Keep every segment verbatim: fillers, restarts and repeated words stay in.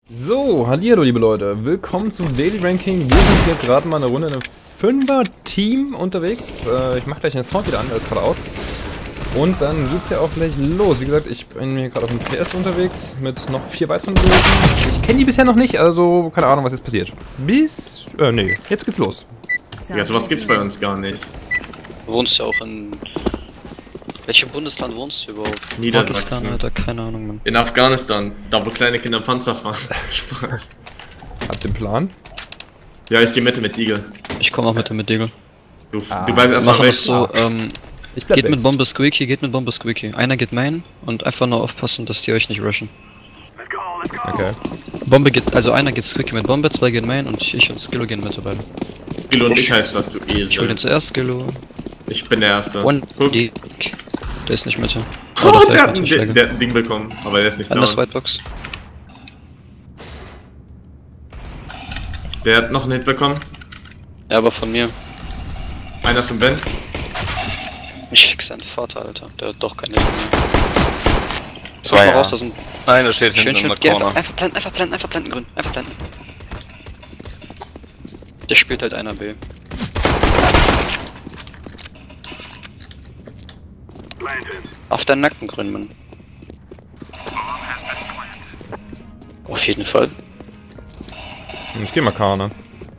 So, hallihallo liebe Leute, willkommen zum Daily Ranking. Wir sind hier gerade mal eine Runde in einem Fünfer-Team unterwegs. Äh, ich mache gleich den Sound wieder an, der ist gerade aus. Und dann geht's ja auch gleich los. Wie gesagt, ich bin hier gerade auf dem P S unterwegs mit noch vier weiteren Piloten. Ich kenne die bisher noch nicht, also keine Ahnung, was jetzt passiert. Bis... äh, nee, jetzt geht's los. Ja, sowas gibt's bei uns gar nicht. Du wohnst ja auch in... Welchem Bundesland wohnst du überhaupt? Niedersachsen. Pakistan, Alter, keine Ahnung, Mann. In Afghanistan, da wo kleine Kinder Panzer fahren. Spaß. Habt ihr einen Plan? Ja, ich gehe Mitte mit Eagle. Ich komme auch mit dem mit Eagle. Du, Ah, du bleibst Wir erstmal machen weg. das so, ähm... Ich bleib Geht weg. mit Bombe Squeaky, geht mit Bombe Squeaky. Einer geht Main und einfach nur aufpassen, dass die euch nicht rushen. Okay. Bombe geht, also einer geht Squeaky mit Bombe, zwei gehen Main und ich und Skillo gehen Mitte beide. Skillo und ich heißt das, du Ich hol den Esel. zuerst, Skillo. Ich bin der Erste. One Guck. Dick. Der ist nicht Mitte. Oh, das der hat, ein, natürlich der, Lage. der hat ein Ding bekommen, aber der ist nicht Anders down. Whitebox. Der hat noch einen Hit bekommen. Ja, aber von mir. Einer ist im Vent. Ich fix seinen Vater, Alter. Der hat doch keine Hilfe mehr. Zwei, Mal ja. raus, da sind Nein, da steht schön, hinten schön. in Geh der einfach, Corner. einfach planten, einfach planten, einfach planten, grün. Einfach planten. Der spielt halt einer B. Auf deinen Nacken, grün, Mann. Auf jeden Fall. Ich geh mal Kana.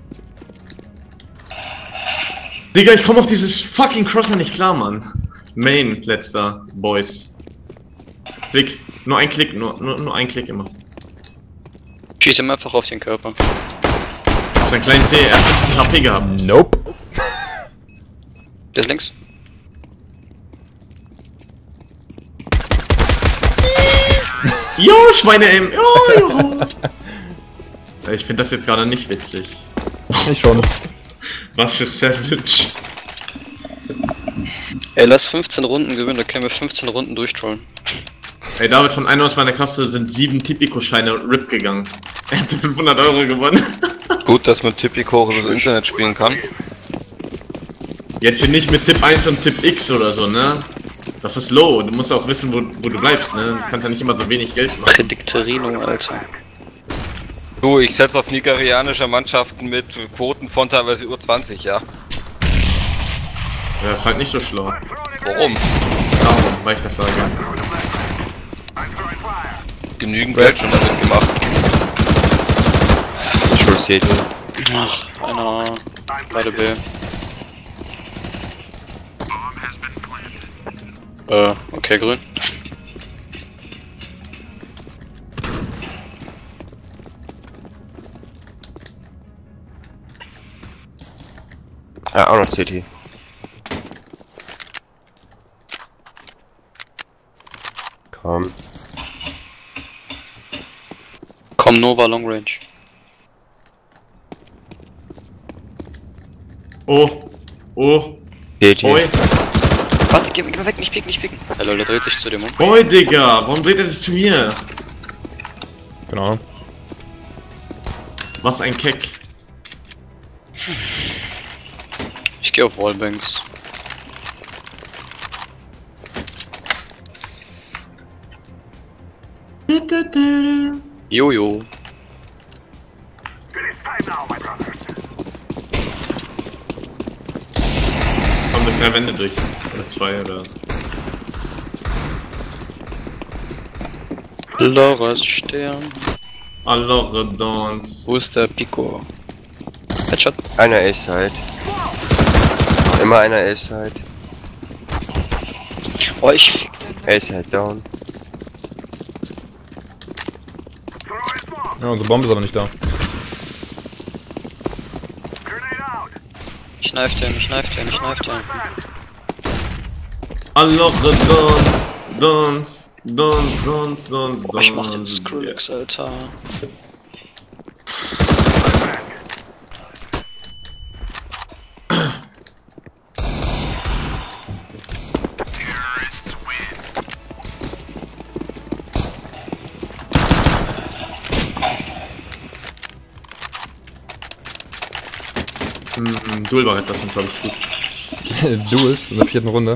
Digga, ich komme auf dieses fucking Crosser nicht klar, Mann. Main, letzter, Boys. Klick, nur ein Klick, nur, nur, nur ein Klick immer. Schieß ihm einfach auf den Körper. Auf seinen kleinen C, er hat fünfzig H P gehabt. Nope. Der ist links. Jo, Schweine-Aim! Jo, jo. Ich finde das jetzt gerade nicht witzig. Ich schon. Was für Savage. Ey, lass fünfzehn Runden gewinnen, da können wir fünfzehn Runden durchtrollen. Ey, David, von einer aus meiner Klasse sind sieben Tipico-Scheine R I P gegangen. Er hatte fünfhundert Euro gewonnen. Gut, dass man Tipico über das Internet spielen kann. Jetzt hier nicht mit Tipp eins und Tipp X oder so, ne? Das ist low, du musst auch wissen, wo, wo du bleibst, ne? Du kannst ja nicht immer so wenig Geld machen. Prädikterino, Alter. Du, ich setze auf nigerianische Mannschaften mit Quoten von teilweise über zwanzig, ja. Ja, das ist halt nicht so schlau. Warum? Darum, weil ich das sage. Genügend Geld schon damit gemacht. Schuld seht ihr. Ach, einer. Beide B. Äh, okay, grün. Ja, auch noch C T. Komm. Komm, Nova Long Range. Oh, oh, C T. oi, Warte, geh, geh mal weg, nicht picken, nicht picken. Ja, Leute, dreht sich zu dem um. oi, Digga, warum dreht er das zu mir? Genau. Was ein Keck. Ich geh auf Wallbanks. Jojo. Komm durch drei Wände durch. Oder zwei, oder... Loras Stern. Allora Dons. Wo ist der Pico? Headshot. Einer A-Side. Immer einer A-Side. Oh, ich fick den. A-Side down. Ja, unsere Bombe ist aber nicht da. Ich knife den, ich knife den, ich knife den. Allora Dons. Dons. Dons, Dons, Dons, Oh, ich mach den Dons. Skrillex, Alter. Hm, Dual das sind, glaube ich, gut. Duels in der vierten Runde.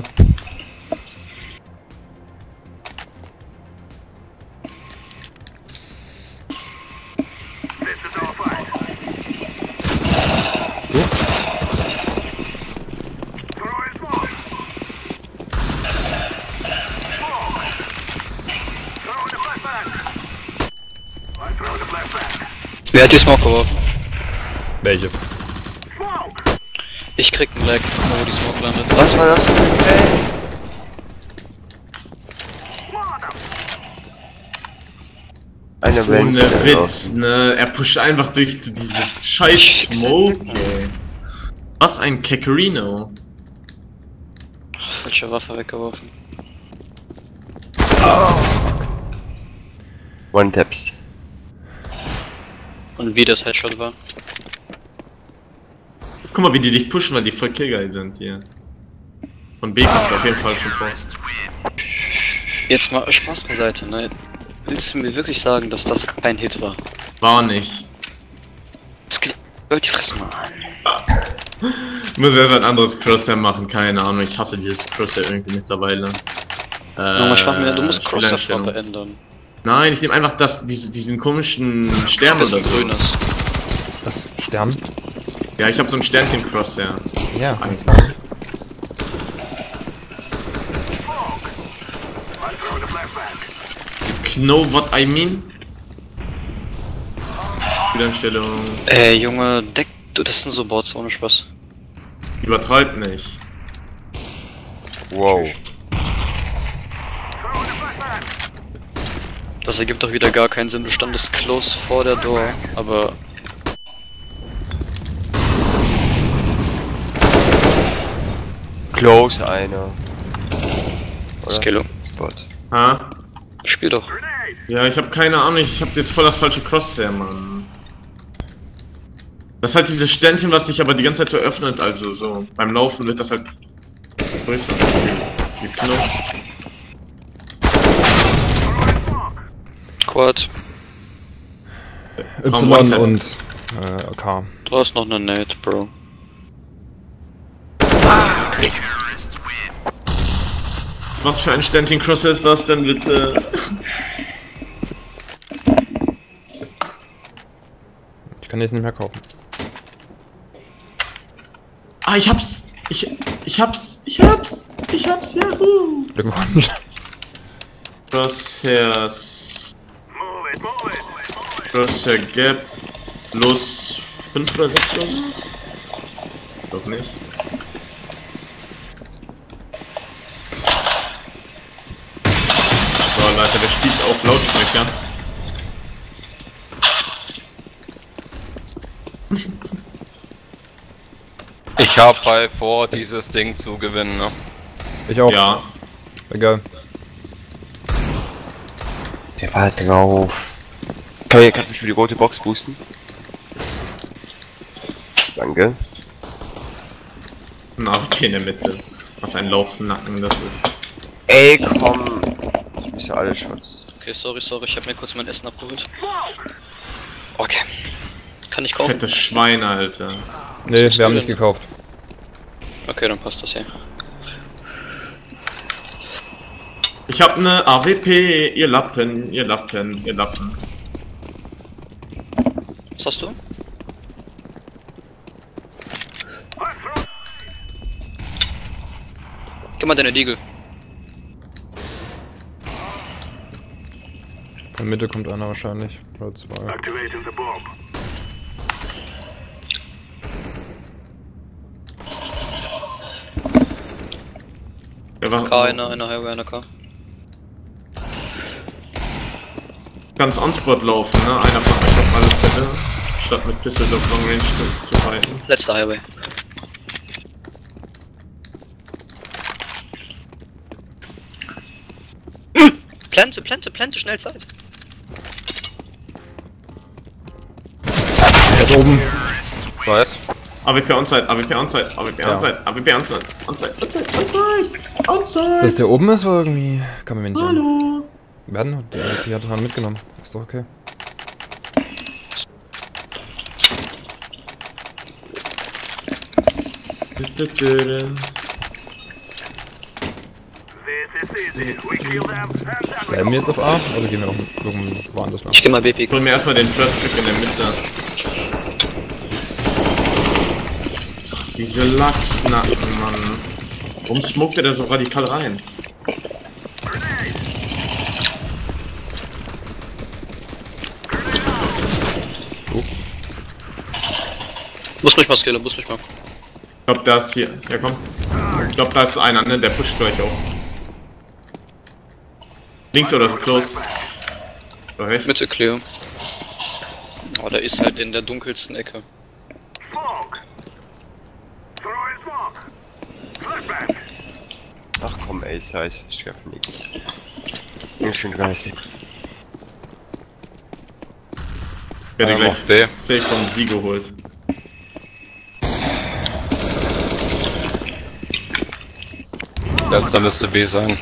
Wer hat die Smoke geworfen? Welche? Ich krieg einen Lag, guck mal, wo die Smoke landet. Was war das für ein Play? Eine Ohne Wenzel. Witz, ne? Er pusht einfach durch dieses scheiß Smoke, ey. Was ein Kakarino. Falsche Waffe weggeworfen. One-Taps. Und wie das Headshot war. Guck mal, wie die dich pushen, weil die voll killgeil sind hier. Und B kommt auf jeden Fall schon vor. Jetzt mal Spaß beiseite, ne? Willst du mir wirklich sagen, dass das kein Hit war? War nicht. Das geht. Hört die Fresse mal an. Muss erst ein anderes Crosshair machen, keine Ahnung. Ich hasse dieses Crosshair irgendwie mittlerweile. Äh, Nochmal Spaß mir, du musst Spieleinstellung. Crosshair-Farbe ändern. Nein, ich nehme einfach das, diese, diesen komischen Stern Das oder ist so. ein grünes. Das Stern? Ja, ich habe so ein Sternchen-Crosshair. Ja. Einfach. Know what I mean? Spieleinstellung. Ey, Junge, deck du, das sind so Bots ohne Spaß. Übertreib nicht. Wow. Das ergibt doch wieder gar keinen Sinn. Du standest close vor der Door, aber Close einer. Oder? Skillo. Spot. Ha? Spiel doch. Ja, ich habe keine Ahnung, ich habe jetzt voll das falsche Crosshair, Mann. Das ist halt dieses Sternchen, was sich aber die ganze Zeit so öffnet, also so. Beim Laufen wird das halt größer. Wie Knopf. Quad. Komm, Y WhatsApp. und äh, K. Du hast noch eine Nate, Bro. Was für ein Sternchen Crosshair ist das denn bitte? Ich kann jetzt nicht mehr kaufen. Ah, ich hab's! Ich, ich hab's! Ich hab's! Ich hab's! Yahoo! Glückwunsch. Crosshairs. Crosshair Gap plus fünf oder sechs oder so? Doch nicht. So, Leute, der spielt auf Lautsprecher. Ich hab halt vor, dieses Ding zu gewinnen, ne? Ich auch. Ja. Egal. Der war drauf. Kann ich, kannst du mich für die rote Box boosten? Danke. Ein A F K in der Mitte. Was ein Laufnacken das ist. Ey, komm. Ich misse alle Shots. Okay, sorry, sorry, ich hab mir kurz mein Essen abgeholt. Okay. Kann ich kaufen? Fette Schweine, Alter. Nee, Was wir haben du nicht denn? gekauft. Okay, dann passt das ja. Ich hab ne A W P, ihr Lappen, ihr Lappen, ihr Lappen. Was hast du? Gib mal deine Diegel. In der Mitte kommt einer wahrscheinlich. Oder zwei. Wer war K, einer, einer Highway, einer K. ganz on-spot laufen, ne? Einer macht auf alle Fälle, statt mit Pistols auf Long Range zu, zu fighten. Letzter Highway. Plante, plante, plante, schnell Zeit. Er ist oben. Weiß. A W P onside, A W P onside, A W P Ja. onside, A W P onside, onside, onside, onside, onside. Dass der oben ist, war irgendwie. Kann man mir nicht sagen. Hallo. Wir hatten noch, der die hat dran mitgenommen. Ist doch okay. Bleiben wir jetzt auf A oder gehen wir noch irgendwo woanders lang? Ich geh mal B P. Ich hol mir erstmal den First Pick in der Mitte. Ach, diese Lachsnacken, Mann. Warum smokt er da so radikal rein? Muss mich mal skillen, muss mich mal. Ich glaub, da ist hier. Ja, komm. Ich glaub, da ist einer, ne? Der pusht gleich auch. Links oder so, close. Oder rechts? Mitte clear. Oh, der ist halt in der dunkelsten Ecke. Ach komm, ey, Side. Ich treffe nix. Jungs sind dreißig. Ich werde Ja, gleich macht weh. safe vom Sie geholt. Letzter müsste B sein.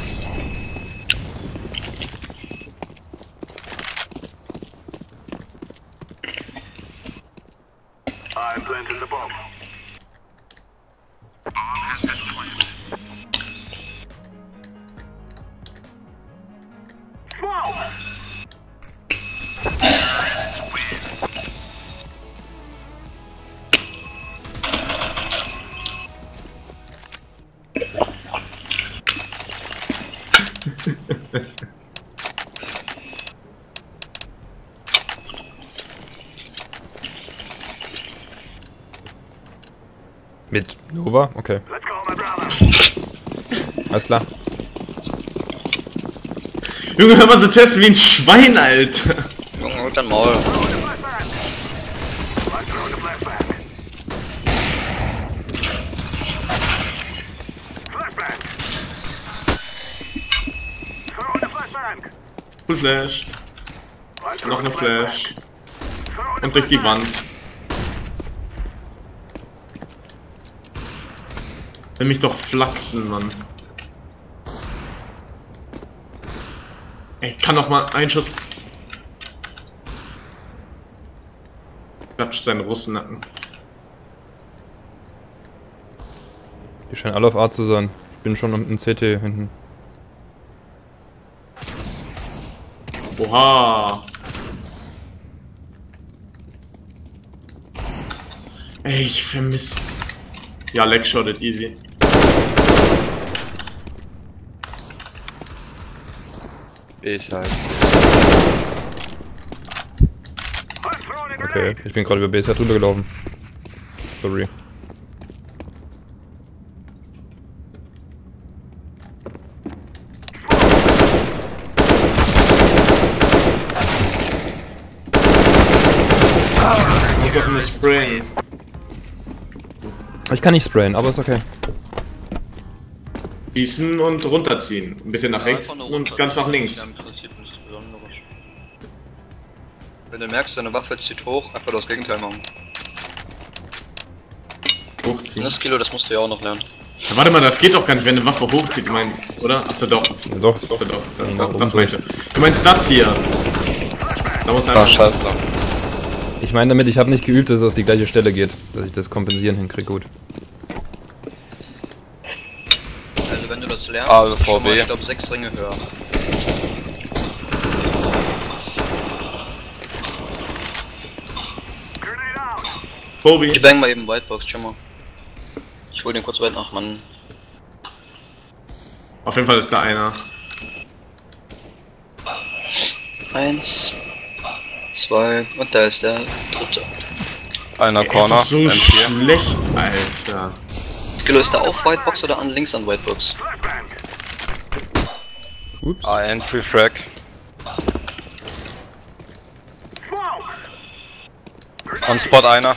Mit Nova? Okay. Alles klar. Junge, hör mal so testen wie ein Schwein, Alter. Junge, halt dein Maul. Full Flash. Noch eine Flash. Und durch die Wand. Will mich doch flachsen, Mann. Ey, kann doch mal ein Schuss. Klatscht seinen Russennacken. Die scheinen alle auf A zu sein. Ich bin schon im C T hinten. Oha. Ey, ich vermisse. Ja, Leg shotted easy. B-Side. Okay, ich bin gerade über B-Side drüber gelaufen. Sorry. Ich muss auf eine sprayen. Ich kann nicht sprayen, aber ist okay. Schießen und runterziehen. Ein bisschen nach Ja, rechts einfach nur und runter. ganz nach Ja, links. im Prinzip nichts Besonderes. Wenn du merkst, deine Waffe zieht hoch, einfach das Gegenteil machen. Hochziehen. Das Kilo, das musst du ja auch noch lernen. Ja, warte mal, das geht doch gar nicht, wenn eine Waffe hochzieht, du meinst, oder? Achso, doch. Ja, doch, Doch, doch. Das, Ja, das, oben das so. meinst du. Du meinst das hier. Da muss Ah, einfach. scheiße. Ich meine damit, ich habe nicht geübt, dass es auf die gleiche Stelle geht. Dass ich das kompensieren hinkriege, gut. Also wenn du das lernst, Ah, bist du schon V B. mal, ich glaube, sechs Ringe höher. Ich Bobby. bang mal eben Whitebox, schon mal. Ich hol den kurz weit nach, Mann. Auf jeden Fall ist da einer. Eins, zwei, und da ist der dritte. Einer Er Corner. ist doch so M vier. schlecht, Alter. Skillo, ist da auf Whitebox oder an links an Whitebox? Ups. Ah, Entry Frag. On Spot einer.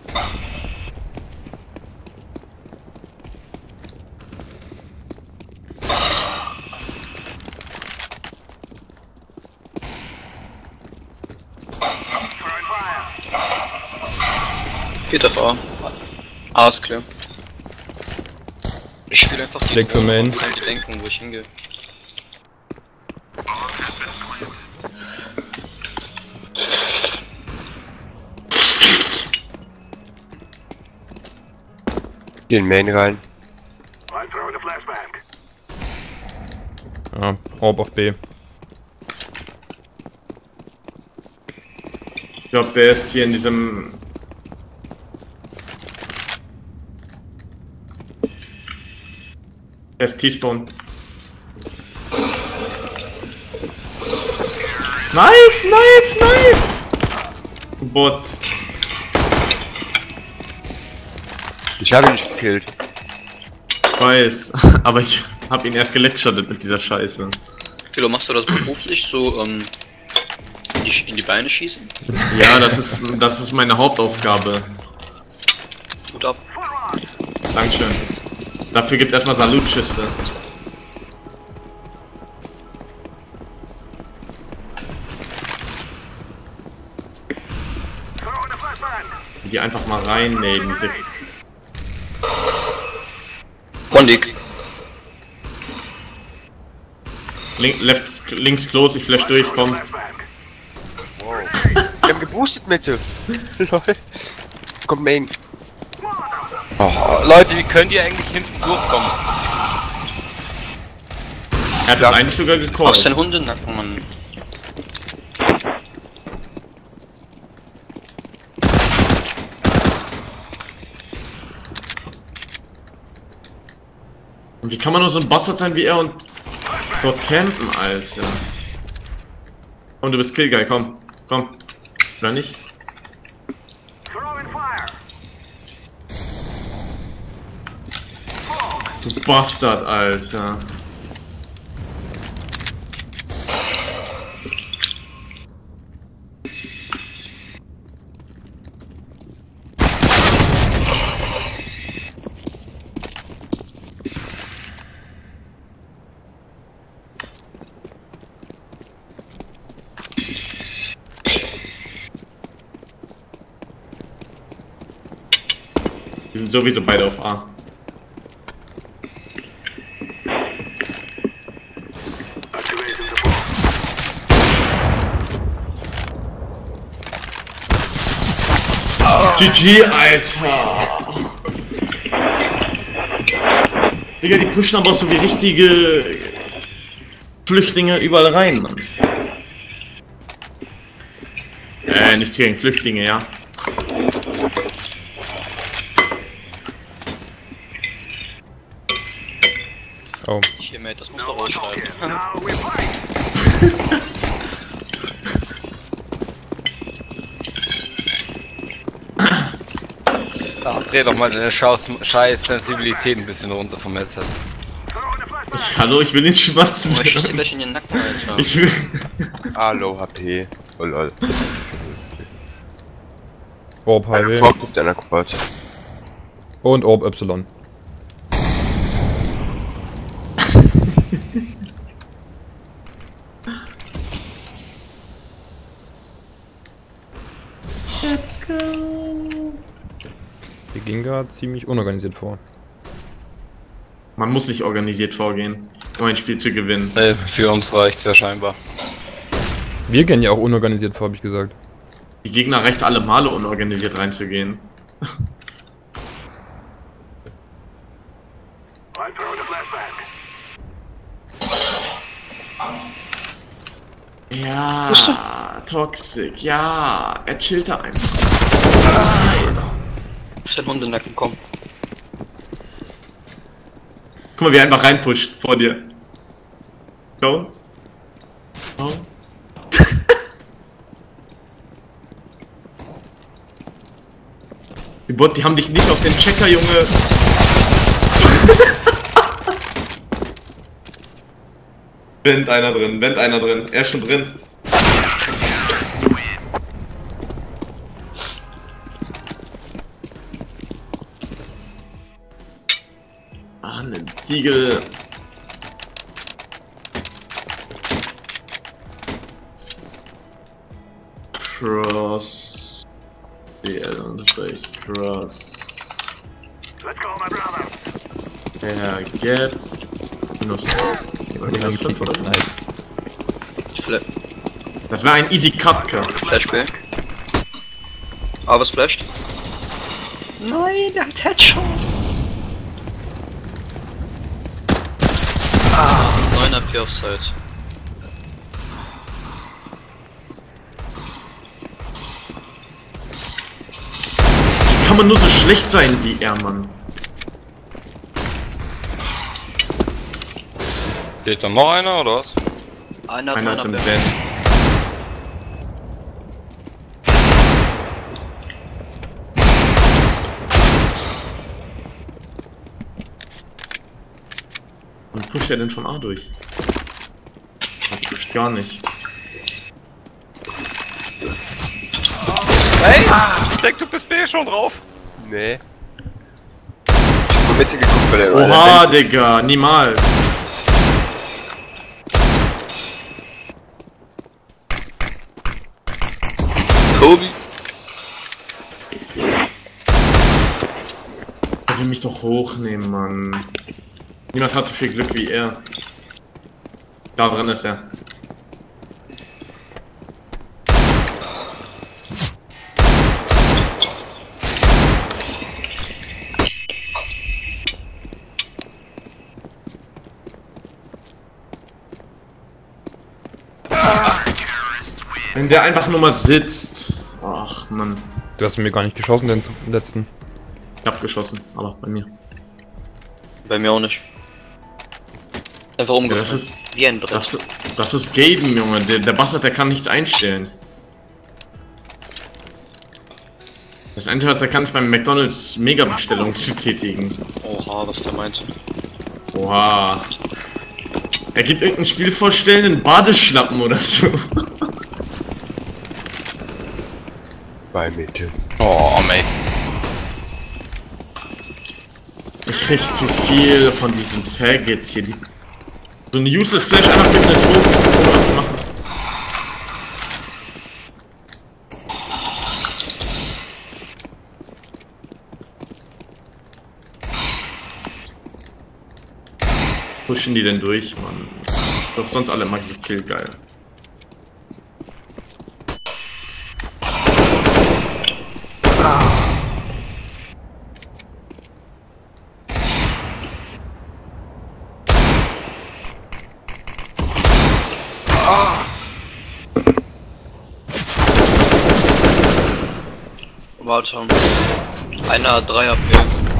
Geht auf A. A ist clear. Ich spiele einfach die Leg für Main. Kann die denken, wo ich hingehe. Hier in Main rein. Ja, Orb auf B. Ich glaube, der ist hier in diesem. Der ist T-Spawn. Knife, Knife, Knife! Bot. Ich habe ihn nicht gekillt. Ich weiß, aber ich hab ihn erst gelectured mit dieser Scheiße. Kilo, machst du das beruflich so, ähm, in die, in die Beine schießen? Ja, das ist, das ist meine Hauptaufgabe. Gut ab. Dankeschön. Dafür gibt es erstmal Salutschüsse. Die einfach mal reinnehmen, diese... One League. Link, left, links close, ich flash durch, komm. Wow. Wir haben geboostet, Mitte. Lol. Kommt Main. Oh, Leute, wie könnt ihr eigentlich hinten durchkommen? Er hat das eigentlich sogar Machst gecallt. den Hundenacken, Mann. Und wie kann man nur so ein Bastard sein wie er und dort campen, Alter? Komm, du bist Killguy, komm. Komm. Oder nicht? Du Bastard, Alter. Die sind sowieso beide auf A. G G, Alter! Digga, die pushen aber so wie richtige Flüchtlinge überall rein, Mann. Äh, nichts gegen Flüchtlinge, ja. Oh. Hier, Mate, das muss doch rausschneiden. Ach, dreh doch mal deine scheiß Sensibilität ein bisschen runter vom Headset. Ich, hallo, ich will den schwatzen. Oh, ich schieße gleich in den Nacken, Alter. Ich will... Ah, low H P. Oh lol. Orb Highway. Vorgriff einer Quad. Und Orb Y. Let's go. Wir gehen gerade ziemlich unorganisiert vor. Man muss nicht organisiert vorgehen, um ein Spiel zu gewinnen. Nee, für uns reicht's ja scheinbar. Wir gehen ja auch unorganisiert vor, habe ich gesagt. Die Gegner reicht alle Male unorganisiert reinzugehen. Ja, Toxic, ja, er chillt da einfach. Nice. Muss den Hundenacken kommen. Guck mal, wie er einfach reinpusht vor dir. Go. Go. Die Bot, die haben dich nicht auf den Checker, Junge. Wendt einer drin, wendt einer drin. Er ist schon drin. Ah, ne Diegel. Cross. D L unterstrich Cross. Let's go, my brother. Ja, get. Minus. Nice. Flash. Das war ein easy Cut, Cut. Flash B. Aber es flasht. Nein, der hat Headshot. Ah, neun A P Offside. Kann man nur so schlecht sein wie er, Mann. Steht da noch einer oder was? Einer, Einer ist im Vent. Vent. pusht er denn von A durch? Er pusht gar nicht. Hey! Ich denke, du bist B schon drauf. Nee. Ich hab von Mitte geguckt, weil der Oha, Digga, niemals. Tobi. Er will mich doch hochnehmen, Mann. Niemand hat so viel Glück wie er. Da drin ist er. Wenn der einfach nur mal sitzt. Ach, Mann. Du hast mir gar nicht geschossen, den letzten. Ich hab geschossen, aber bei mir. Bei mir auch nicht. Einfach Ja, umgekehrt. das ist. Wie ein Brett. Das, das ist Gaben, Junge. Der, der Bastard, der kann nichts einstellen. Das Einzige, was er kann, ist beim McDonalds Mega-Bestellung zu tätigen. Oha, was der meinte. Oha. Er gibt irgendein Spiel vorstellen, einen Badeschlappen oder so. bei Mitte. Oh, mate. Ich krieg zu viel von diesen Faggots hier. Die so eine useless Flash einfach mit einer Smoke, ohne was zu machen. Pushen die denn durch, Mann? Doch sonst alle mag ich Kill geil. Warte. Einer drei auf B.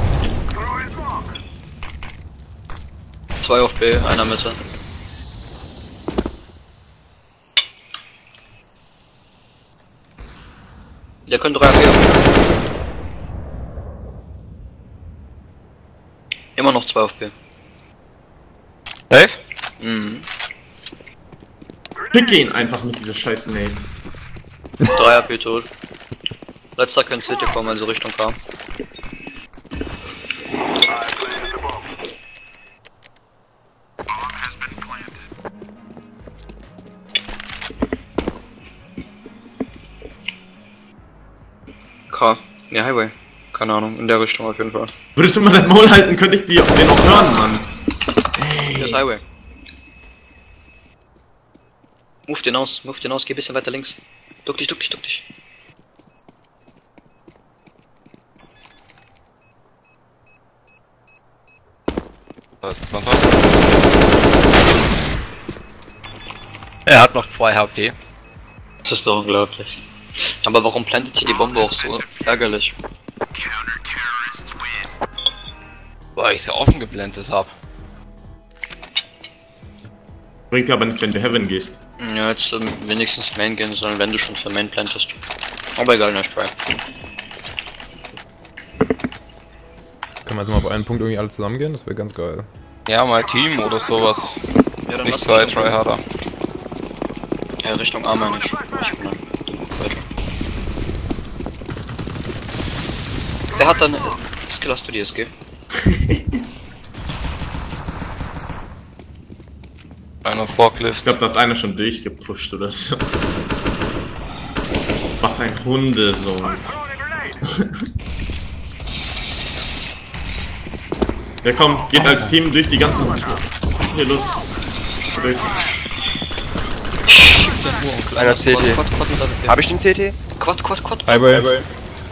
Zwei auf B, einer Mitte. Der könnte drei auf B haben. Immer noch zwei auf B. Safe? Mhm. Pick ihn einfach mit dieser scheiß Nate. drei A P tot. Letzter könnte C T kommen, also Richtung K. K. Ne, Highway. Keine Ahnung, in der Richtung auf jeden Fall. Würdest du mal dein Maul halten, könnte ich die, den auch hören, Mann. Hier ist Highway. Move den aus, move den aus, geh ein bisschen weiter links. Duck dich, duck dich, duck dich. Was ist das? Er hat noch zwei H P. Das ist doch unglaublich. Aber warum plantet hier die Bombe auch so ärgerlich? Weil ich sie offen geblendet habe. Bringt aber nichts, wenn du Heaven gehst. Ja, jetzt ähm, wenigstens Main gehen sollen, wenn du schon für Main plantest. Aber egal, nice try. Können wir jetzt mal auf einen Punkt irgendwie alle zusammen gehen? Das wäre ganz geil. Ja, mal Team oder sowas. Ja, dann Nicht lass zwei Richtung- Tryharder. Ja, Richtung A meine ich. Ich bin dann weiter. Wer hat dann... Skill, hast du die S G? Einer Forklift. Ich glaube, da ist einer schon durchgepusht oder so. Was ein Hundesohn. Ja komm, geht als Team durch die ganze... Hier, los. Durch. Einer C T. Quad, Quad, Quad, Hab ich den C T? Quad, Quad, Quad. Highway. Highway.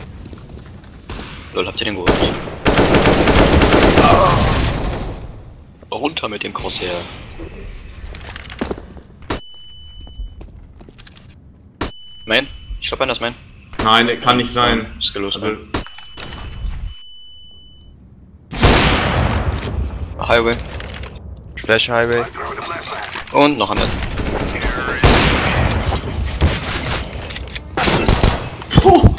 Lol, habt ihr den geholt? Runter mit dem Crosshair. Main? Ich glaube, einer ist Main. Nein, kann nicht sein. Ist gelost. Also, Highway. Flash Highway. Und noch einer. puh.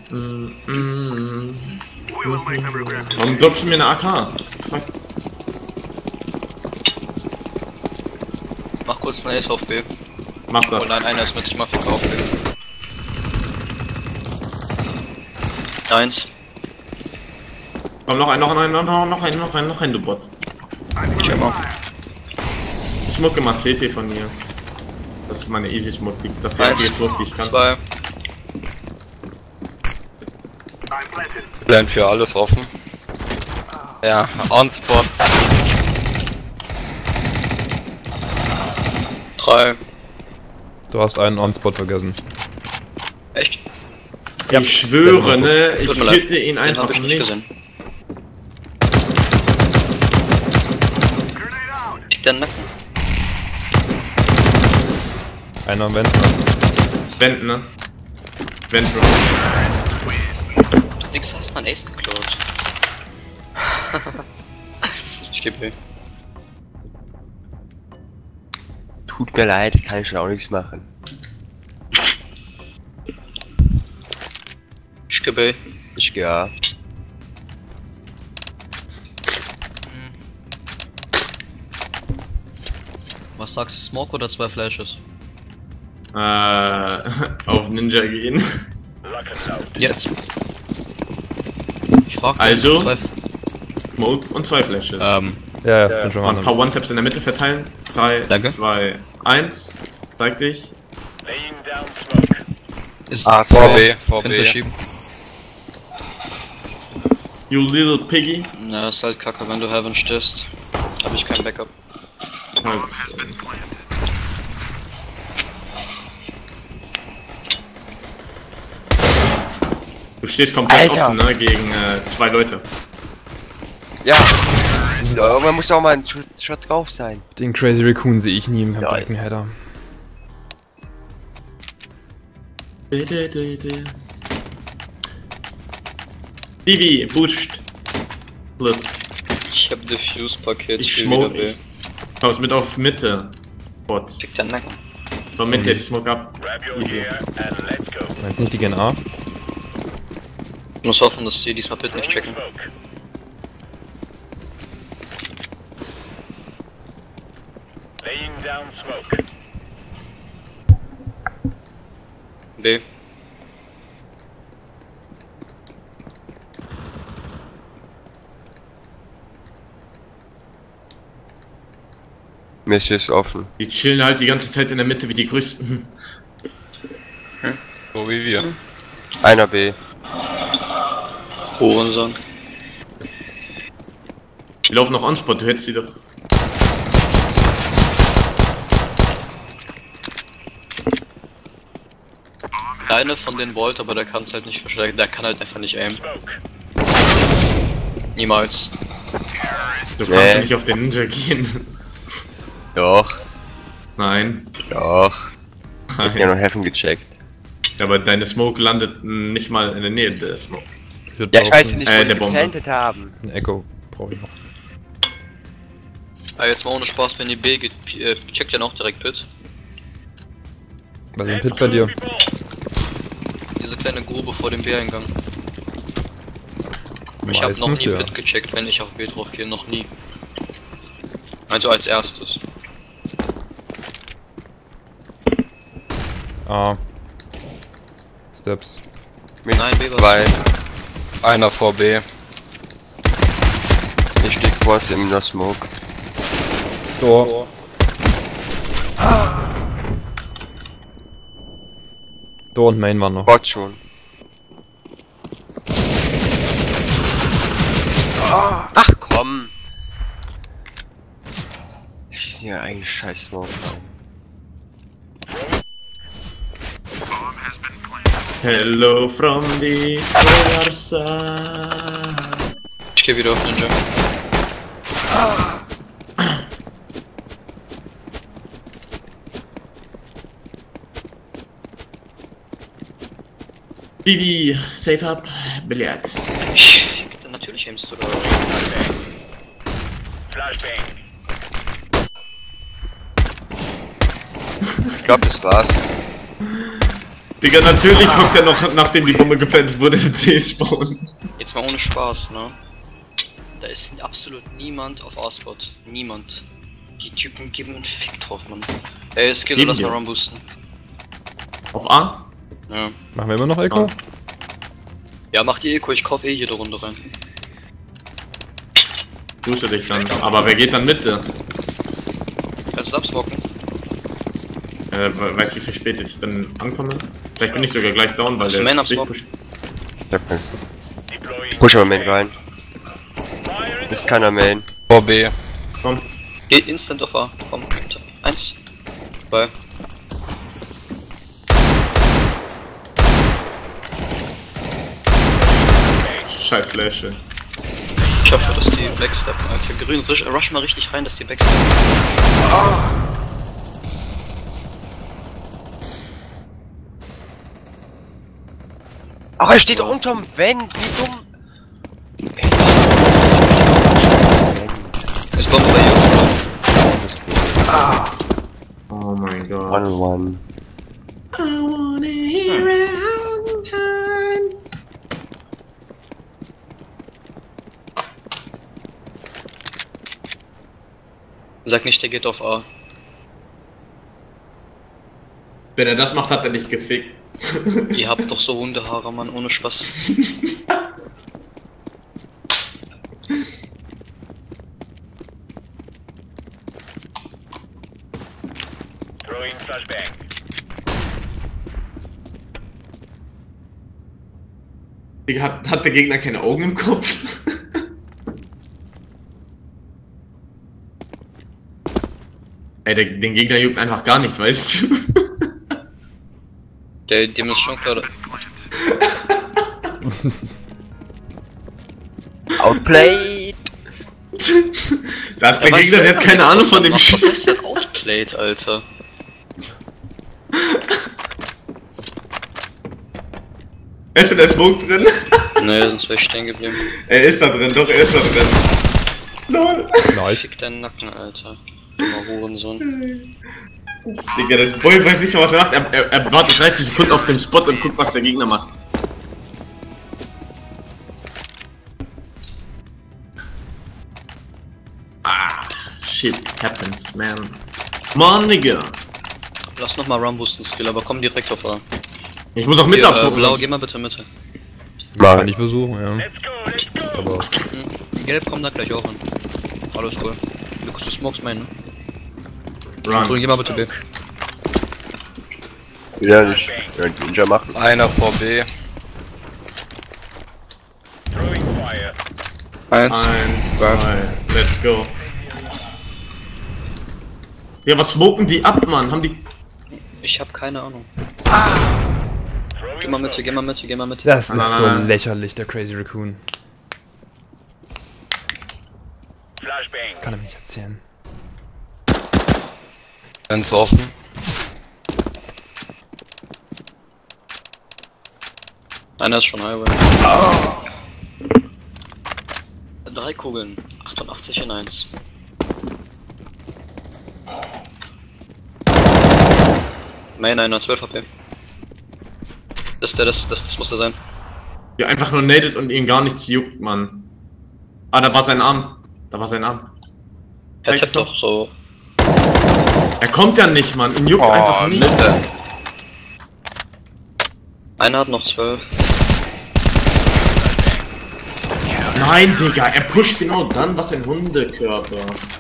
Mm, mm. Warum droppst du mir eine A K? Fuck. Mach kurz eine Ace auf B. Mach Oh das. nein, einer ist mit, ich mach auf B. Eins. Komm, noch ein, noch ein, noch ein, noch ein, noch ein, noch ein, du Bot. Ich immer. Ich smoke immer C T von mir. Das ist meine easy Smoke, die, das ist die Eins, einzige Smoke, die ich kann. zwei. Plan für alles offen. Ja, on spot. Drei. Du hast einen On-Spot vergessen. Echt? Ich schwöre, ne, ich Tut mir leid. hitte ihn Den einfach hab ich nicht gesehen. nicht. Liegt der Nacken? Einer am Wend. Vent, ne? Vent, Bro. Nix hast mein Ace geklaut. Ich geb B. Tut mir leid, kann ich schon auch nichts machen. Ich geb B. Ich geh A. Was sagst du, Smoke oder zwei Flashes? Äh, auf Ninja gehen. Jetzt. Ich frag Also? Zwei, Smoke und zwei Flashes. ähm, Ja, ja, bin schon Und ein mal. paar One-Taps in der Mitte verteilen. drei, Danke. zwei, eins. Zeig dich. ist A, Vor zwei. B, vor Können B. verschieben. You little piggy. Na, ist halt kacke, wenn du Heaven stirbst. Hab ich kein Backup. Halt, du stehst komplett Alter. offen, ne, gegen äh, zwei Leute. Ja. Ja, irgendwann muss auch mal ein Shot, Shot drauf sein. Den Crazy Raccoon sehe ich nie im Ja. Balkenheader. Divi, pusht. Plus. Ich hab Diffuse-Paket. Ich geh smoke. wieder B. Ich kommst mit auf Mitte. Bot. Liegt der Nacken? Von Mitte, jetzt smoke ab. Easy. Meinst du nicht, die gehen A? Ich muss hoffen, dass die diesmal bitte nicht checken. B. Messi ist offen. Die chillen halt die ganze Zeit in der Mitte wie die größten. So wie wir. Einer B. Hurensohn. Die laufen noch on-spot, du hättest die doch. Eine von denen wollte, aber der kann es halt nicht verstärken. Der kann halt einfach nicht aimen. Niemals. Du Nee. kannst nicht auf den Ninja gehen. Doch. Nein. Doch. Ich hab ja Nein. noch Heaven gecheckt. Ja, aber deine Smoke landet n- nicht mal in der Nähe der Smoke. würd Ja, ich weiß ja behaupten, nicht, Äh, wo der die Bombe. geplantet haben. Ein Echo brauche ich noch. Ah, jetzt mal ohne Spaß, wenn die B geht, äh, checkt ja noch direkt Pit. Was ist ein Pit bei dir? Diese kleine Grube vor dem B-Eingang. Ich habe noch Meistens, nie ja. Pit gecheckt, wenn ich auf B drauf gehe, noch nie. Also als erstes. A. Steps. Mit Nein, B war- zwei. Einer vor B. Ich steck vor in der Smoke. Tor. Tor und Main waren noch. Bot schon. Ach komm! Schießen hier eigentlich scheiß Smoke rein. Hello from the other side. Ich gehe wieder auf Ninja. Vivi, safe up, Billard. Natürlich aimst du da. Ich glaube, das war's. Digga, natürlich guckt er noch, nachdem die Bombe geplantet wurde, in C-Spawn. Jetzt mal ohne Spaß, ne? Da ist absolut niemand auf A-Spot. Niemand. Die Typen geben einen Fick drauf, Mann. Ey, Skillo, Geben lass die mal auch. Run boosten. Auf A? Ja. Machen wir immer noch Echo? Ja, mach die Eco, ich kauf eh jede Runde rein. Grüße dich dann. Aber wer geht dann Mitte? Kannst du absmocken? Äh, weiß wie viel spät ich dann ankomme? Vielleicht bin ich sogar gleich down, weil Hast du der Main am Licht Swap? pusht. Ja, kannst du. Push aber Main rein. Ist keiner Main. Vor B. Komm. Geh instant auf A. Komm. Eins. Zwei. Scheiß Flasche. Ich hoffe, dass die backsteppen, Alter. Grün, rush, rush mal richtig rein, dass die backsteppen. Oh, er steht unterm Vent, wie dumm! Ist Bombe bei Jungs? Oh mein Gott. One one. I wanna hear it times. Sag nicht, der geht auf A. Wenn er das macht, hat er dich gefickt. Ihr habt doch so Hundehaare, Mann, ohne Spaß. Digga, Hat, hat der Gegner keine Augen im Kopf? Ey, der, den Gegner juckt einfach gar nichts, weißt du? Der, dem ist schon klar. Outplayed! Da hat der weiß Gegner, der selber hat keine nicht, Ahnung was von er dem macht. Shit. Was ist denn outplayed, Alter? Ist in der Smoke drin? Ne, sonst wäre ich stehen geblieben. Er ist da drin, doch, er ist da drin. Lol. Nice. Fick deinen Nacken, Alter. Dummer Hurensohn. Digga, das Boy weiß nicht, was er macht. Er, er, er wartet dreißig Sekunden auf dem Spot und guckt, was der Gegner macht. Ah, shit happens, man. Mann, Digga. Lass nochmal Run boosten, Skill, aber komm direkt auf A. Ich muss auch mit Hier, äh, absmoken. Blau, sonst- geh mal bitte Mitte. Kann ich versuchen, ja. Aber Hm. Gelb kommt da gleich auch hin. Alles cool. Du, du smokes mein, ne? Run. Grün, geh mal bitte B. Ja, nicht. Ja, Ninja machen. Einer vor B. Eins. Eins, zwei. zwei, let's go. Ja, was smoken die ab, Mann? Haben die... Ich hab keine Ahnung. Geh mal Mitte, geh mal Mitte, geh mal Mitte. das Nein, ist nein, so nein. lächerlich, der Crazy Raccoon. Kann er mir nicht erzählen. Ganz offen. Einer ist schon Highway. Drei Kugeln. achtundachtzig in eins. Main einer, zwölf H P. Das ist der, das, das, das muss der sein. Ja, einfach nur nadet und ihn gar nichts juckt, Mann. Ah, da war sein Arm. Da war sein Arm. Er Zeig's tippt doch so. Er kommt ja nicht, Mann. Ihn juckt Oh, einfach nicht. Mitte. Einer hat noch zwölf. Nein, Digga, er pusht genau dann, was ein Hundekörper.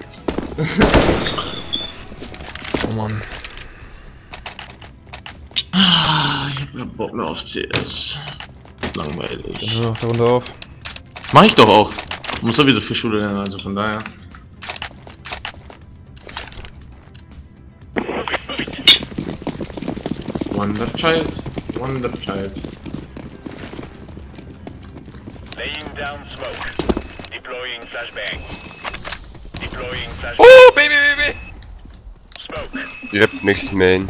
Oh Mann. Ah, ich hab keinen Bock mehr auf C S. Langweilig. Ja, da runter auf. Mach ich doch auch. Ich muss sowieso für Schule lernen, also von daher. Wonder Child. Wonder Child. Laying down smoke. Deploying flashbang. Deploying flashbang. Oh, Baby, Baby! Smoke. Direkt nächste Main.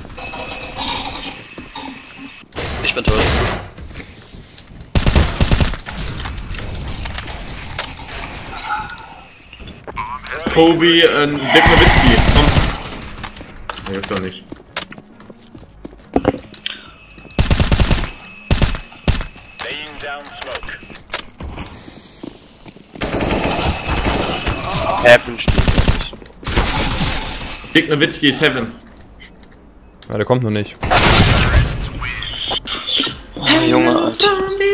Ich bin tot. Kobe, äh, Dirk Nowitzki, komm. Nee, hilft doch nicht. down smoke. Heaven steht. Dick Nowitzki ist Heaven. Ja, der kommt noch nicht. Oh, Junge, Alter.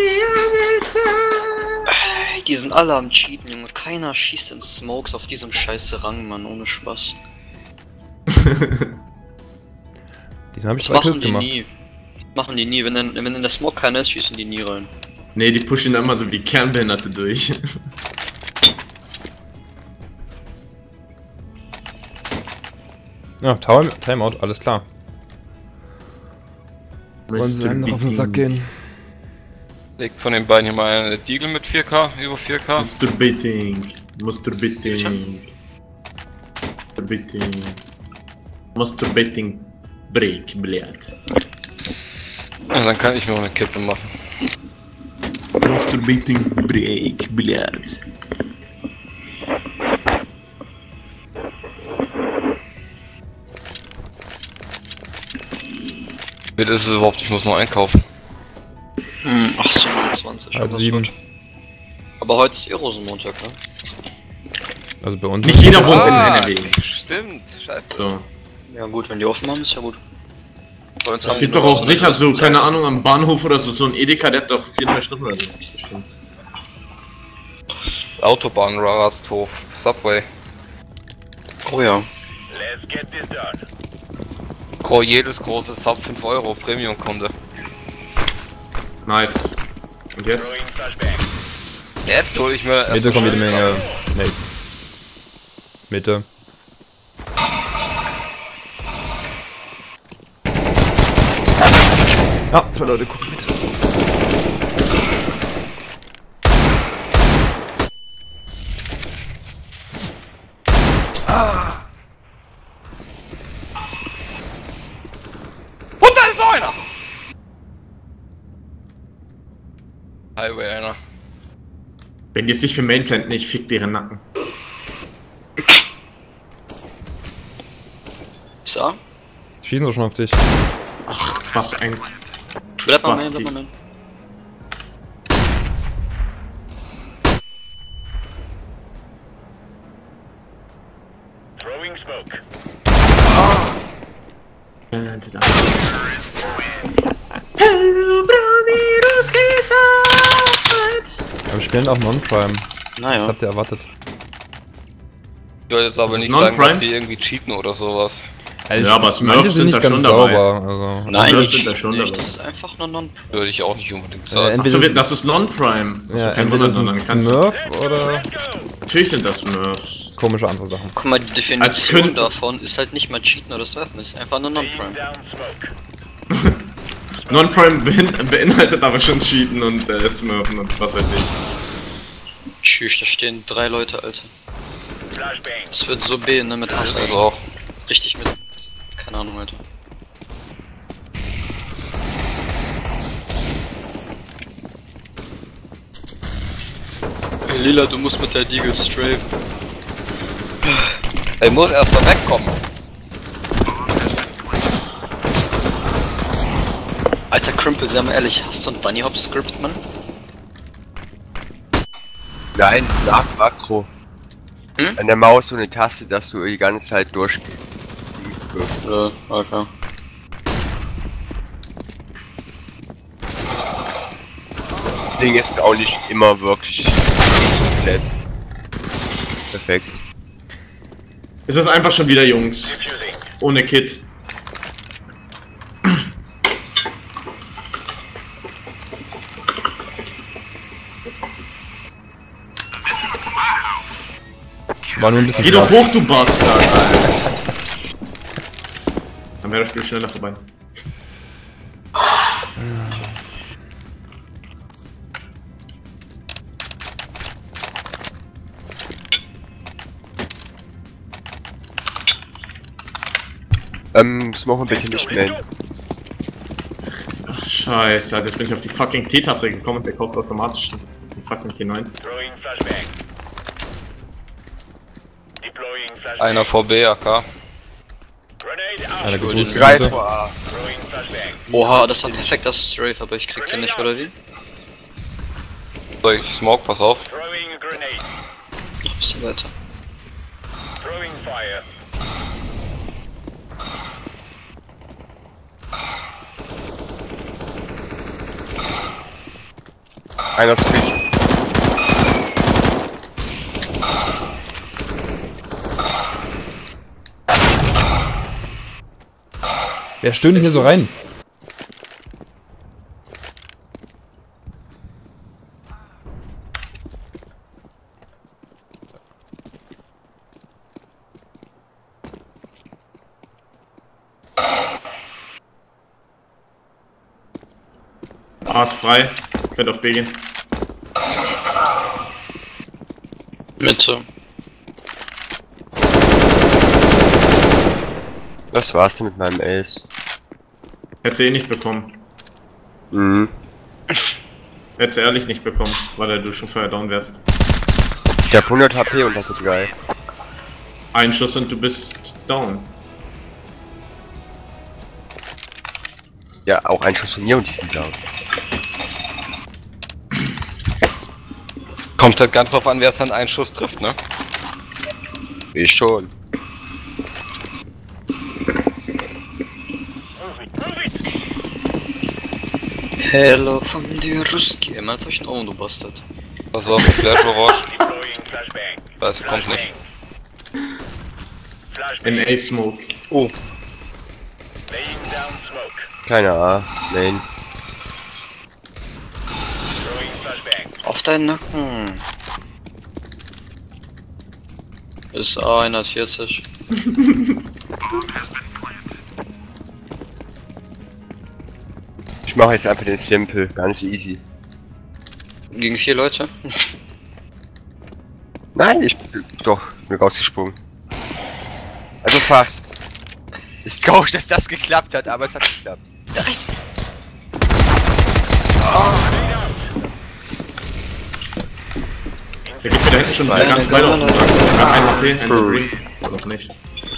Die sind alle am Cheaten, Junge. Keiner schießt in Smokes auf diesem scheiße Rang, Mann. Ohne Spaß. Diesmal habe ich Das zwei machen Kills die gemacht. nie. Das machen die nie. Wenn, in, wenn in der Smoke keiner ist, schießen die nie rein. Nee, die pushen immer so wie Kernbehinderte durch. Ja, Time, Timeout, alles klar. Wollen sie einem noch auf den Sack gehen? Legt von den beiden hier mal eine Deagle mit vier K, über vier K. Masturbating. Masturbating. Masturbating. Masturbating. Break, blöd. Ja, dann kann ich nur eine Kippe machen. Masturbating Break, blöd. Wie ist es überhaupt? Ich muss noch einkaufen. Hm, achtzehn, Halb sieben. Aber heute ist eh Rosenmontag, ne? Also bei uns. Nicht jeder wohnt Ah, in N R W. stimmt, scheiße. So. Ja gut, wenn die offen haben, ist ja gut. Bei uns Es haben gibt die doch nur auch sicher so, Rosenmontag. keine Ahnung, am Bahnhof oder so, so ein Edeka, der hat doch vierundzwanzig Stunden oder so. Bestimmt. Autobahn, Rasthof, Subway. Oh ja. Let's get this done. Gro jedes große Sub fünf Euro, Premium-Kunde. Nice. Und jetzt? Throwing flashbang. Jetzt hol ich mir Mitte kommt jede Menge. Nee. Mitte. Ja, zwei Leute gucken mit. Und da ist noch einer! Highway einer. Wenn die sich für Mainplant nicht, fickt deren Nacken. So. Schießen doch schon auf dich. Ach, was ein Bleib mal Basti. hin, bleib mal hin. Throwing smoke. Aber wir spielen auch Non-Prime. Was Naja. habt ihr erwartet? Ich würde jetzt aber Das ist nicht sagen, Non-Prime? dass die irgendwie cheaten oder sowas. Also Ja, aber manche Smurfs sind da schon dabei. Also, Nein, das ich sind da schon nicht. dabei. Das ist einfach nur non. Würde ich auch nicht unbedingt Äh, sagen. entweder Achso, sind- das ist Non-Prime. Also ja, kein entweder Wunder, sind sondern es kannst Smurf oder Let's go. Natürlich sind das Smurfs. komische andere Sachen. Guck mal, die Als Definition Kün- davon ist halt nicht mal Cheaten oder Surfen, es ist einfach nur Laying Non-Prime. down smoke. Non-Prime behin- beinhaltet aber schon Cheaten und äh, Smurfen und was weiß ich. Tschüss, da stehen drei Leute, Alter. Flashbang. Das wird so B, ne, mit Hass. Also auch. Richtig mit. Keine Ahnung, Alter. Hey, Lila, du musst mit der Deagle strafen. Er muss erst mal wegkommen. Alter Crimpel, sei mal ehrlich, hast du ein Bunny Hop Script, Mann? Nein, nach Makro. Hm? An der Maus so eine Taste, dass du die ganze Zeit durchgehst. Ja, okay. Ding ist auch nicht immer wirklich komplett perfekt. Es ist einfach schon wieder Jungs. Defusing. Ohne Kit. War nur ein bisschen Geh doch flach. hoch, du Bastard, Alter. Dann wäre das Spiel schneller vorbei. Ähm, das machen wir bitte nicht mehr. Ach, scheiße, Alter, jetzt bin ich auf die fucking T-Taste gekommen und der kauft automatisch einen fucking T neunzig. Throwing flashbang. Deploying flashbang. Einer vor B A K. Grenade out. Einer geboostet. Greif Mitte. vor A. Throwing flashbang. Oha, das war ein perfekter Strafe, aber ich krieg den nicht, oder wie? Soll ich Smoke, pass auf. Throwing a grenade. Noch ein bisschen weiter. Throwing fire. Einer ist quick. Wer stöhnt denn hier so rein? A ist frei. Könnt auf B gehen. Mitte. Das war's denn mit meinem Ace. Hätte sie eh nicht bekommen. Mhm. Hätte sie ehrlich nicht bekommen, weil du schon vorher down wärst. Ich hab hundert H P und das ist geil. Ein Schuss und du bist down. Ja, auch ein Schuss von mir und die sind down. Kommt halt ganz drauf an, wer es dann einen Schuss trifft, ne? Ich schon. Hello von der Ruski. Er meint euch noch, du Bastard. Pass auf, Flash Orange. Deploying flashbang. Das kommt nicht. In Flashbang. A Smoke. Oh. Laying down smoke. Keine A. Nein. Throwing flashbang. Auf deinen Nacken. Ist A hundertvierzig. Ich mache jetzt einfach den Simple. Ganz easy. Gegen vier Leute. Nein, ich bin doch bin rausgesprungen. Also fast. Ist traurig, dass das geklappt hat, aber es hat geklappt. Der geht mir da hinten schon Nein, ganz nein, weit auf nein, den nein, Sack. Ja, ein H P, ein Sorry. Spring. Oder noch nicht.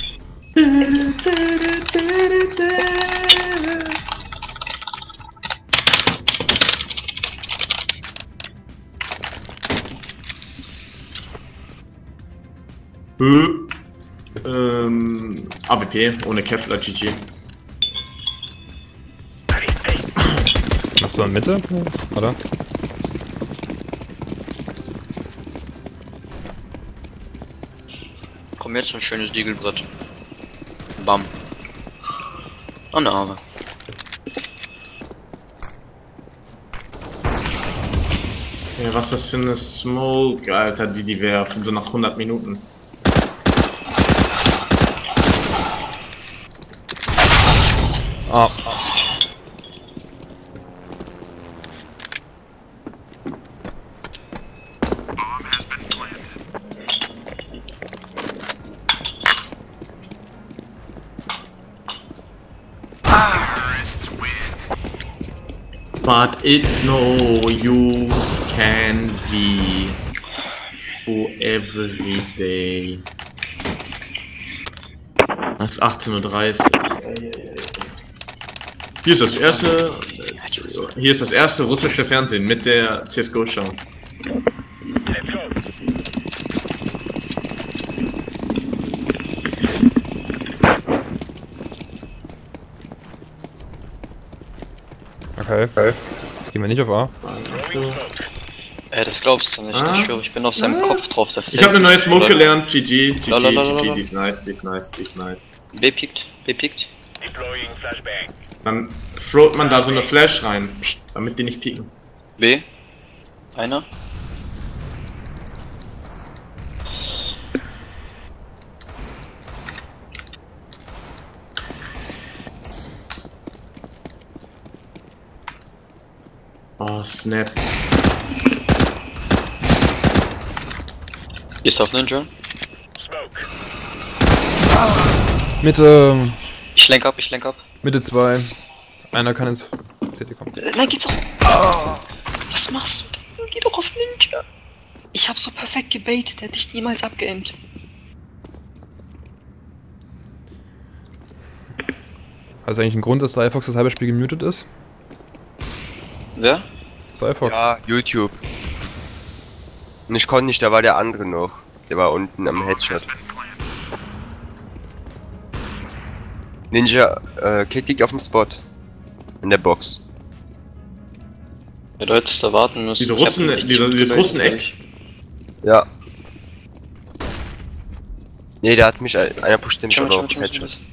Äh, ähm, A W P, ohne Kevlar, G G. Machst du in Mitte? Oder? Komm jetzt ein schönes Diegelbrett. Bam. Oh ne Arme. Ja, was ist das für eine Smoke, Alter, die die werfen, so nach hundert Minuten. Ah. But it's no you can be for every day. Das ist achtzehn Uhr dreißig. Hier ist das erste. Hier ist das erste russische Fernsehen mit der C S G O-Show. Let's go. Okay. Okay. Gehen wir nicht auf A. Throwing smoke. Ey, das glaubst du nicht. Ah. Ich schwöre, ich bin auf seinem Ah. Kopf drauf. Der Ich habe eine neue Smoke Leute. gelernt. G G, G G, Lalalala. G G, die ist nice, die ist nice, die ist nice. B pickt, B pickt. Deploying flashbang. Dann throwt man da so eine Flash rein, damit die nicht pieken. B. Einer. Oh, snap. Ist auf Ninja. Smoke. Mitte. Ich lenk ab, ich lenk ab. Mitte zwei. Einer kann ins C T kommen. Äh, Nein, geht's auch. Was machst du denn? Geh doch auf Ninja. Ich hab so perfekt gebaitet, der hat dich niemals abgeaimt. Hat es eigentlich einen Grund, dass Cyfox das halbe Spiel gemutet ist? Wer? Cyfox. Ja, YouTube. Und ich konnte nicht, da war der andere noch. Der war unten am Headshot. Ninja, äh, Kid liegt auf dem Spot. In der Box. Ja, du hättest da warten müssen. Diese Ich hab Russen, ihn nicht diese, dieses gewählt. Russeneck. Ja. Nee, der hat mich, einer pusht mich Schau mal, aber schau auf mal, den schau mal, Headshot.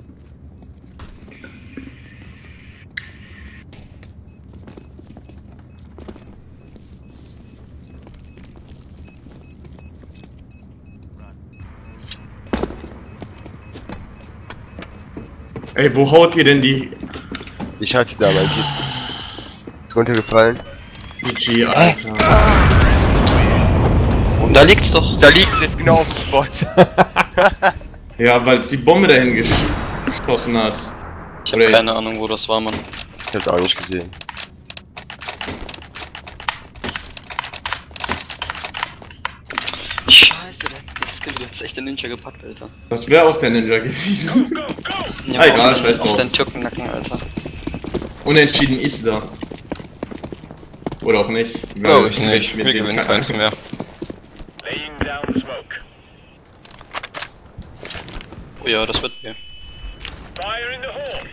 Ey, wo haut ihr denn die Ich hatte da mein Kid. Ist runtergefallen. G G, Alter? Und da liegt's doch. Da liegst du jetzt genau auf dem Spot. Ja, weil es die Bombe dahin gesch geschossen hat. Ich habe keine Ahnung, wo das war, Mann. Ich hab's auch nicht gesehen. Scheiße, der, der Skill hat echt den Ninja gepackt, Alter. Das wäre auch der Ninja gewesen. Ja, Ah, egal, auf, scheiß auf drauf. deinen Türkennacken, Alter. Unentschieden ist da. Oder auch nicht. Glaube ich nicht. mit Wir dem gewinnen Ka- keins mehr. Laying down smoke. Oh ja, das wird mir. Fire in the hole.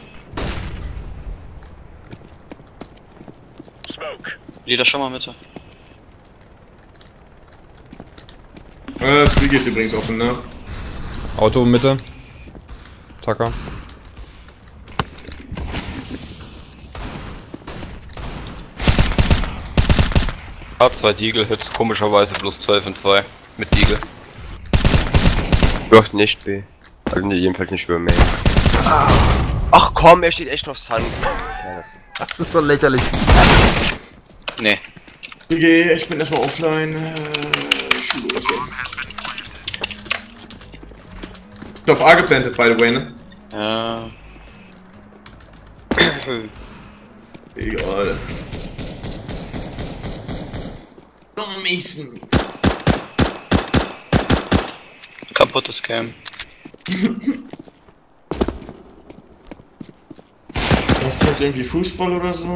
Smoke. Lieder schon mal Mitte. Äh, Squeaky ist übrigens offen, ne? Auto Mitte. Tacker. Hab zwei Deagle-Hits, komischerweise plus zwölf und zwei. Mit Deagle. Doch nicht B. Also nee, jedenfalls nicht über Main. Ach komm, er steht echt noch Sun. Ja, das Das ist so lächerlich. Nee. Squeaky, ich bin erstmal offline. Äh, Schule, so. Ist auf A geplantet, by the way, ne? Ja. Egal. Oh, Mason. Kaputtes Game. Macht halt irgendwie Fußball oder so?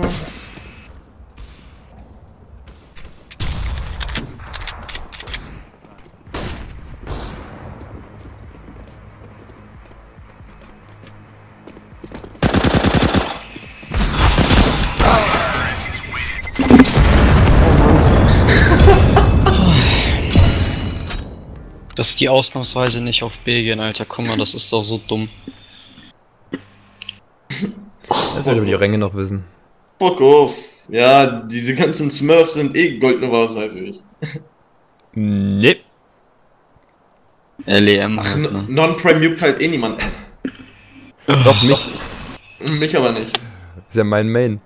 Dass die ausnahmsweise nicht auf B gehen, Alter. Guck mal, das ist doch so dumm. Das will ich über die Ränge noch wissen. Fuck off. Ja, diese ganzen Smurfs sind eh Goldnovas, weiß ich. Nee. L E M Ach, halt, ne? Non-Prime juckt halt eh niemanden. Doch, mich. Mich aber nicht. Ist ja mein Main.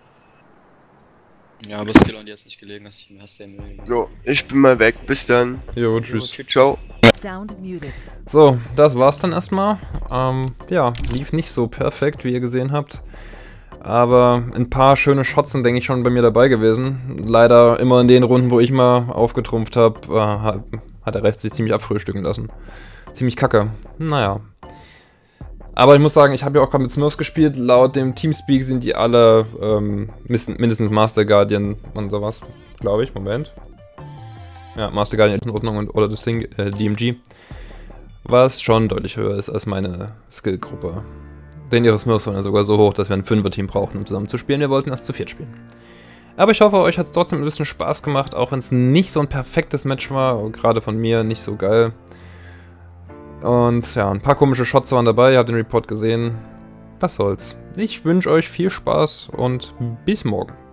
Ja, aber Skill und jetzt nicht gelegen, dass ich mir hast den Müll. So, ich bin mal weg. Bis dann. Jo, tschüss. Ciao. Sound muted. So, das war's dann erstmal. Ähm, ja, lief nicht so perfekt, wie ihr gesehen habt. Aber ein paar schöne Shots sind, denke ich, schon bei mir dabei gewesen. Leider immer in den Runden, wo ich mal aufgetrumpft habe, äh, hat, hat der Rest sich ziemlich abfrühstücken lassen. Ziemlich kacke. Naja. Aber ich muss sagen, ich habe ja auch gerade mit Smurfs gespielt. Laut dem Teamspeak sind die alle ähm, mindestens Master Guardian und sowas, glaube ich. Moment. Ja, Master Guardian in Ordnung und oder das Ding, äh, D M G. Was schon deutlich höher ist als meine Skillgruppe. Denn ihre Smurfs waren ja sogar so hoch, dass wir ein Fünfer-Team brauchen, um zusammen zu spielen. Wir wollten erst zu viert spielen. Aber ich hoffe, euch hat es trotzdem ein bisschen Spaß gemacht, auch wenn es nicht so ein perfektes Match war. Gerade von mir nicht so geil. Und ja, ein paar komische Shots waren dabei. Ihr habt den Report gesehen. Was soll's. Ich wünsche euch viel Spaß und bis morgen.